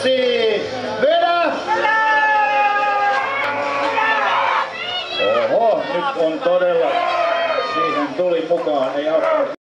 Jussi! Vedä! Oho, nyt on todella, siihen tuli mukaan, ei auttanut.